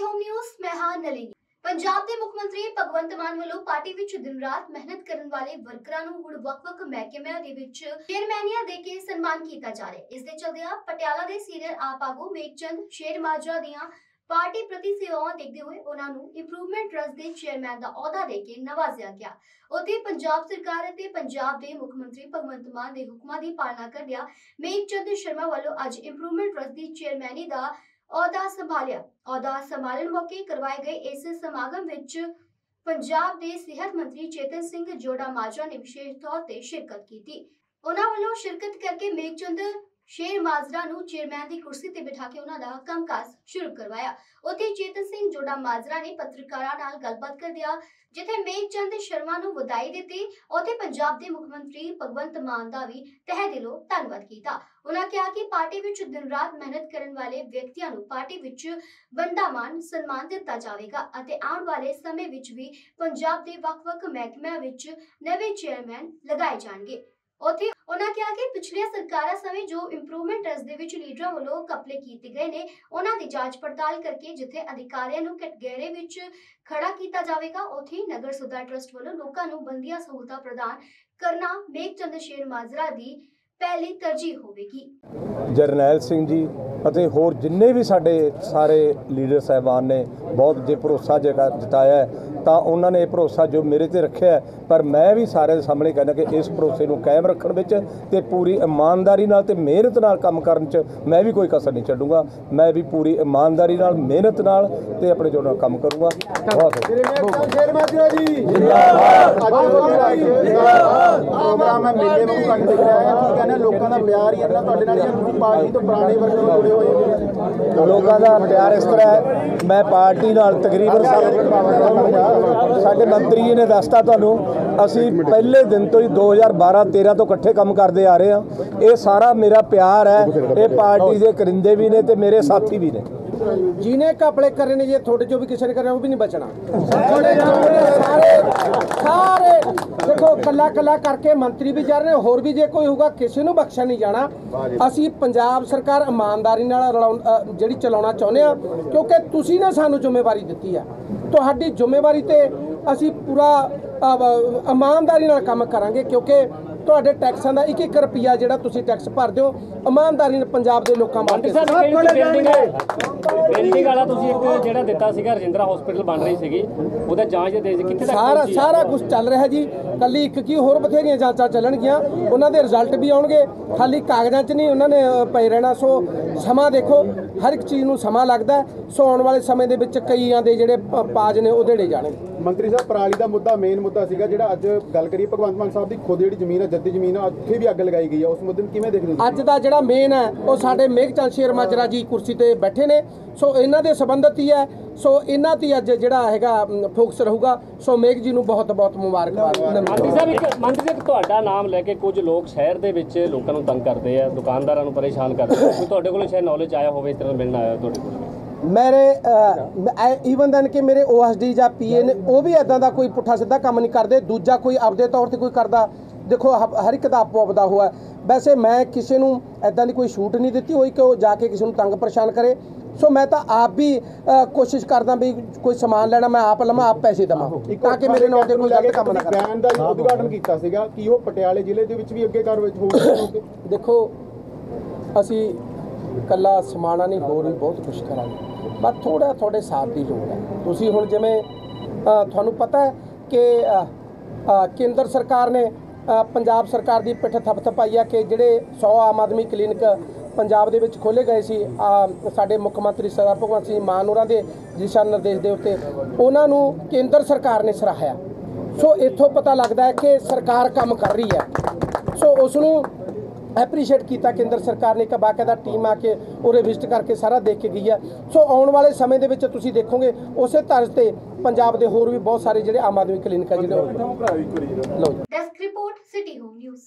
Home news मैं हां नलिनी। पंजाब के मुख्यमंत्री भगवंत मान वालों पार्टी विच दिन रात मेहनत करने वाले वर्करां नूं हुण वख-वख महकमिਆਂ ਦੇ ਵਿੱਚ ਚੇਅਰਮੈਨੀਆਂ ਦੇ ਕੇ ਸਨਮਾਨ ਕੀਤਾ ਜਾ ਰਿਹਾ है। इस दे चलदियां पटियाला ਦੇ सीनियर आप आगू मेघचंद शेरमाजरा ਦੀਆਂ पार्टी प्रति सेवावां देखते हुए उन्होंने इंप्रूवमेंट ट्रस्ट के चेयरमैन का अहुदा देके नवाजिया गया। उत्थे पंजाब सरकार ते पंजाब के मुख्यमंत्री भगवंत मान के हुक्मां की पालना करदिया मेघचंद शर्मा वालों अज इंप्रूवमेंट ट्रस्ट की चेयरमैनी का अहुदा संभालिया। अहुदा संभालण मौके करवाए गए इस समागम विच पंजाब के सेहत मंत्री चेतन सिंह जोड़ा माजरा ने विशेष तौर पर शिरकत की। उन्होंने वालों शिरकत करके मेघचंद शेर माजरा नूं चेयरमैन की कुर्सी ते बिठा के उन्हां दा कामकाज शुरू करवाया। उत्थे चेतन सिंह जोड़ा माजरा ने पत्रकारां नाल गलबात करदिया जिथे मेघचंद शर्मा नूं वधाई दित्ती, उत्थे पंजाब के मुख्यमंत्री भगवंत मान दा भी तहे दिलों धन्नवाद कीता। उन्हां कहा कि पार्टी विच दिन रात मेहनत करन वाले व्यक्तियां नूं पार्टी विच बनदा मान सन्मान दित्ता जावेगा अते आउण वाले समय विच भी पंजाब के वख-वख महकमिਆਂ विच नवे चेयरमैन लगाए जाणगे। उत्थे उन्होंने कहा कि पिछलियां सरकारां समय जो इंप्रूवमेंट ट्रस्ट दे विच लीडरां वालों कपले कीते गए ने उन्हां दी जांच पड़ताल करके जिथे अधिकारियों नूं कटघरे विच खड़ा कीता जावेगा उत्थे नगर सुधार ट्रस्ट वालों लोकां नूं बंदियां सहूलतां प्रदान करना मेघचंद शेर माजरा दी पहली तरजीह होवेगी। जरनैल सिंह जी ਅਤੇ ਹੋਰ ਜਿੰਨੇ ਵੀ ਸਾਡੇ ਸਾਰੇ ਲੀਡਰ ਸਾਹਿਬਾਨ ਨੇ ਬਹੁਤ ਜੇ ਭਰੋਸਾ ਜਤਾਇਆ ਤਾਂ ਉਹਨਾਂ ਨੇ ਇਹ ਭਰੋਸਾ ਜੋ ਮੇਰੇ ਤੇ ਰੱਖਿਆ, ਪਰ ਮੈਂ ਵੀ ਸਾਰਿਆਂ ਦੇ ਸਾਹਮਣੇ ਕਹਿੰਦਾ ਕਿ ਇਸ ਭਰੋਸੇ ਨੂੰ ਕਾਇਮ ਰੱਖਣ ਵਿੱਚ ਤੇ ਪੂਰੀ ਇਮਾਨਦਾਰੀ ਨਾਲ ਤੇ ਮਿਹਨਤ ਨਾਲ ਕੰਮ ਕਰਨ 'ਚ ਮੈਂ ਵੀ ਕੋਈ ਕਸਰ ਨਹੀਂ ਛੱਡੂੰਗਾ। ਮੈਂ ਵੀ ਪੂਰੀ ਇਮਾਨਦਾਰੀ ਨਾਲ ਮਿਹਨਤ ਨਾਲ ਤੇ ਆਪਣੇ ਜੋ ਨਾਲ ਕੰਮ ਕਰੂੰਗਾ। ਬਹੁਤ ਸ਼ੇਰਮਾਜਰਾ ਜੀ ਜਿੰਦਾਬਾਦ। ਪ੍ਰੋਗਰਾਮ ਹੈ ਮੇਲੇ ਨੂੰ ਕੱਟ ਦਿਖ ਰਿਹਾ ਹੈ ਕਿ ਕਹਿੰਦੇ ਲੋਕਾਂ ਦਾ ਪਿਆਰ ਹੀ ਇੰਨਾ ਤੁਹਾਡੇ ਨਾਲ ਤੁਸੀਂ ਪਾਰਟੀ ਤੋਂ ਪੁਰਾਣੇ ਵਰਗੇ ਜੁੜੇ ਹੋਏ ਹੋ। ਲੋਕਾਂ ਦਾ ਪਿਆਰ ਇਸ ਤਰ੍ਹਾਂ ਹੈ, ਮੈਂ ਪਾਰਟੀ ਨਾਲ ਤਕਰੀਬਨ ਸਾਡੇ ਮੰਤਰੀ ਜੀ ਨੇ ਦੱਸਤਾ ਤੁਹਾਨੂੰ, ਅਸੀਂ ਪਹਿਲੇ ਦਿਨ ਤੋਂ ਹੀ 2012-13 ਤੋਂ ਇਕੱਠੇ ਕੰਮ ਕਰਦੇ ਆ ਰਹੇ ਹਾਂ। ਇਹ ਸਾਰਾ ਮੇਰਾ ਪਿਆਰ ਹੈ, ਇਹ ਪਾਰਟੀ ਦੇ ਕਰਿੰਦੇ ਵੀ ਨੇ ਤੇ ਮੇਰੇ ਸਾਥੀ ਵੀ ਨੇ। ਜਿਹਨੇ ਘਪਲੇ ਕਰੇ ਨੇ ਜੇ ਤੁਹਾਡੇ ਚੋਂ ਵੀ ਕਿਸੇ ਨੇ ਕਰਿਆ ਉਹ ਵੀ ਨਹੀਂ ਬਚਣਾ। ਸਾਰੇ ਦੇਖੋ ਕੱਲਾ ਕੱਲਾ ਕਰਕੇ ਮੰਤਰੀ ਵੀ ਜਾ ਰਹੇ ਨੇ, ਹੋਰ ਵੀ ਜੇ ਕੋਈ ਹੋਊਗਾ ਕਿਸੇ ਨੂੰ ਬਖਸ਼ਿਆ ਨਹੀਂ ਜਾਣਾ। ਅਸੀਂ ਪੰਜਾਬ ਸਰਕਾਰ ਇਮਾਨਦਾਰੀ ਨਾਲ ਜਿਹੜੀ ਚਲਾਉਣਾ ਚਾਹੁੰਦੇ ਆ ਕਿਉਂਕਿ ਤੁਸੀਂ ਨੇ ਸਾਨੂੰ ਜ਼ਿੰਮੇਵਾਰੀ ਦਿੱਤੀ ਆ। ਤੁਹਾਡੀ ਜ਼ਿੰਮੇਵਾਰੀ ਤੇ ਅਸੀਂ ਪੂਰਾ ਇਮਾਨਦਾਰੀ ਨਾਲ ਕੰਮ ਕਰਾਂਗੇ ਕਿਉਂਕਿ ਤੁਹਾਡੇ ਟੈਕਸਾਂ ਦਾ 1-1 ਰੁਪਿਆ ਜਿਹੜਾ ਤੁਸੀਂ ਟੈਕਸ ਭਰਦੇ ਹੋ ਇਮਾਨਦਾਰੀ ਨਾਲ ਪੰਜਾਬ ਦੇ ਲੋਕਾਂ ਵਾਸਤੇ। ਬਿਲਡਿੰਗ ਵਾਲਾ ਤੁਸੀਂ ਇੱਕ ਜਿਹੜਾ ਦਿੱਤਾ ਸੀਗਾ ਰਜਿੰਦਰਾ ਹਸਪੀਟਲ ਬਣ ਰਹੀ ਸੀਗੀ ਉਹਦਾ ਜਾਂਚ ਦੇ ਕਿੱਥੇ ਤੱਕ ਸਾਰਾ ਕੁਝ ਚੱਲ ਰਿਹਾ ਜੀ। ਕੱਲੀ ਇੱਕ ਕੀ ਹੋਰ ਬਥੇਰੀਆਂ ਜਾਂਚਾਂ ਚੱਲਣਗੀਆਂ, ਉਹਨਾਂ ਦੇ ਰਿਜ਼ਲਟ ਵੀ ਆਉਣਗੇ। ਖਾਲੀ ਕਾਗਜ਼ਾਂ 'ਚ ਨਹੀਂ ਉਹਨਾਂ ਨੇ ਪਏ ਰਹਿਣਾ। ਸੋ ਸਮਾਂ ਦੇਖੋ, ਹਰ ਇੱਕ ਚੀਜ਼ ਨੂੰ ਸਮਾਂ ਲੱਗਦਾ। ਸੋ ਆਉਣ ਵਾਲੇ ਸਮੇਂ ਦੇ ਵਿੱਚ ਕਈਆਂ ਦੇ ਜਿਹੜੇ ਪਾਜ ਨੇ ਉਹ ਢੇੜੇ ਜਾਣਗੇ। ਮੰਤਰੀ ਸਾਹਿਬ ਪਰਾਲੀ ਦਾ ਮੁੱਦਾ ਮੇਨ ਮੁੱਦਾ ਸੀਗਾ ਜਿਹੜਾ ਅੱਜ ਗੱਲ ਕਰੀਏ ਭਗਵੰਤ ਮਾਨ ਸਾਹਿਬ ਦੀ ਖੁਦ ਜਿਹੜੀ ਜ਼ਮੀਨ ਹੈ ਜੱਦੀ ਜ਼ਮੀਨ ਆ ਉੱਥੇ ਵੀ ਅੱਗ ਲਗਾਈ ਗਈ ਆ, ਉਸ ਮੁੱਦੇ ਨੂੰ ਕਿਵੇਂ ਦੇਖਦੇ ਹੋ? ਅੱਜ ਦਾ ਜਿਹੜਾ ਮੇਨ ਹੈ ਉਹ ਸਾਡੇ ਮੇਘਚੰਦ ਸ਼ੇਰ ਮਾਜਰਾ ਜੀ ਕੁਰਸੀ ਤੇ ਬੈਠੇ ਨੇ। ਸੋ ਇਹਨਾਂ ਦੇ ਸੰਬੰਧਿਤ ਹੀ ਹੈ। ਸੋ ਇਹਨਾਂ ਤੇ ਅੱਜ ਜਿਹੜਾ ਹੈਗਾ ਫੋਕਸ ਰਹੂਗਾ। ਸੋ ਮੇਘ ਜੀ ਨੂੰ ਬਹੁਤ ਬਹੁਤ ਮੁਬਾਰਕਬਾਦ। ਮੰਤਰੀ ਸਾਹਿਬ ਤੁਹਾਡਾ ਨਾਮ ਲੈ ਕੇ ਕੁਝ ਲੋਕ ਸ਼ਹਿਰ ਦੇ ਵਿੱਚ ਲੋਕਾਂ ਨੂੰ ਤੰਗ ਕਰਦੇ ਆ, ਦੁਕਾਨਦਾਰਾਂ ਨੂੰ ਪਰੇਸ਼ਾਨ ਕਰਦੇ ਆ। ਕੋਈ ਤੁਹਾਡੇ ਕੋਲ ਸ਼ਾਇਦ ਨੌਲੇਜ ਆਇਆ ਹੋਵੇ, ਇਸ ਤਰ੍ਹਾਂ ਮਿਲਣ ਆਇਆ ਤੁਹਾਡੇ ਕੋਲ? ਮੇਰੇ ਈਵਨ ਦਨ ਕਿ ਮੇਰੇ OSD ਜਾਂ PA ਨੇ ਉਹ ਵੀ ਇਦਾਂ ਦਾ ਕੋਈ ਪੁੱਠਾ ਸਿੱਧਾ ਕੰਮ ਨਹੀਂ ਕਰਦੇ। ਦੂਜਾ ਕੋਈ ਆਪਦੇ ਤੌਰ ਤੇ ਕੋਈ ਕਰਦਾ, ਦੇਖੋ ਹਰ ਇੱਕ ਦਾ ਆਪੋ ਆਪਦਾ ਹੋਇਆ। ਵੈਸੇ ਮੈਂ ਕਿਸੇ ਨੂੰ ਇਦਾਂ ਦੀ ਕੋਈ ਛੂਟ ਨਹੀਂ ਦਿੱਤੀ ਹੋਈ ਕਿ ਉਹ ਜਾ ਕੇ ਕਿਸੇ ਨੂੰ ਤੰਗ ਪਰੇਸ਼ਾਨ ਕਰੇ। ਸੋ ਮੈਂ ਤਾਂ ਆਪ ਵੀ ਕੋਸ਼ਿਸ਼ ਕਰਦਾ ਵੀ ਕੋਈ ਸਮਾਨ ਲੈਣਾ ਮੈਂ ਆਪ ਲਵਾਂ, ਆਪ ਪੈਸੇ ਦੇਵਾਂ ਤਾਂ ਕਿ ਮੇਰੇ ਨਾਲ ਦੇ ਕੋਈ ਗਲਤ ਕੰਮ ਨਾ ਕਰੇ। ਬੈਨ ਦਾ ਉਦਘਾਟਨ ਕੀਤਾ ਸੀਗਾ ਕਿ ਉਹ ਪਟਿਆਲੇ ਜ਼ਿਲ੍ਹੇ ਦੇ ਵਿੱਚ ਵੀ ਅੱਗੇ ਕਾਰਵਾਈ ਹੋਊਗੀ? ਦੇਖੋ ਅਸੀਂ ਇਕੱਲਾ ਸਮਾਣਾ ਨਹੀਂ, ਹੋਰ ਵੀ ਬਹੁਤ ਕੁਛ ਕਰਾਂਗੇ, ਬਸ ਥੋੜਾ ਤੁਹਾਡੇ ਸਾਥ ਦੀ ਲੋੜ ਹੈ। ਤੁਸੀਂ ਹੁਣ ਜਿਵੇਂ ਤੁਹਾਨੂੰ ਪਤਾ ਹੈ ਕਿ ਕੇਂਦਰ ਸਰਕਾਰ ਨੇ ਪੰਜਾਬ ਸਰਕਾਰ ਦੀ ਪਿੱਠ ਥਪਥਪਾਈ ਆ ਕਿ ਜਿਹੜੇ 100 ਆਮ ਆਦਮੀ ਕਲੀਨਿਕ ਪੰਜਾਬ ਦੇ ਵਿੱਚ ਖੋਲ੍ਹੇ ਗਏ ਸੀ ਸਾਡੇ ਮੁੱਖ ਮੰਤਰੀ ਸਰਦਾਰ ਭਗਵੰਤ ਸਿੰਘ ਮਾਨ ਹੋਰਾਂ ਦੇ ਦਿਸ਼ਾ ਨਿਰਦੇਸ਼ ਦੇ ਉੱਤੇ, ਉਹਨਾਂ ਨੂੰ ਕੇਂਦਰ ਸਰਕਾਰ ਨੇ ਸਰਾਹਿਆ। ਸੋ ਇੱਥੋਂ ਪਤਾ ਲੱਗਦਾ ਹੈ ਕਿ ਸਰਕਾਰ ਕੰਮ ਕਰ ਰਹੀ ਹੈ। ਸੋ ਉਸ ਨੂੰ ਐਪਰੀਸ਼ੀਏਟ ਕੀਤਾ ਕੇਂਦਰ ਸਰਕਾਰ ਨੇ। ਇੱਕ ਬਾਕਾਇਦਾ ਟੀਮ ਆ ਕੇ ਉਹਦੇ ਵਿਜ਼ਿਟ ਕਰਕੇ ਸਾਰਾ ਦੇਖ ਕੇ ਗਈ ਹੈ। ਸੋ ਆਉਣ ਵਾਲੇ ਸਮੇਂ ਦੇ ਵਿੱਚ ਤੁਸੀਂ ਦੇਖੋਗੇ ਉਸੇ ਤਰ੍ਹਾਂ ਤੇ ਪੰਜਾਬ ਦੇ ਹੋਰ ਵੀ ਬਹੁਤ ਸਾਰੇ ਜਿਹੜੇ ਆਮ ਆਦਮੀ ਕਲੀਨਿਕ ਆ ਜਿਹੜੇ ਲਓ। Desk report city home news.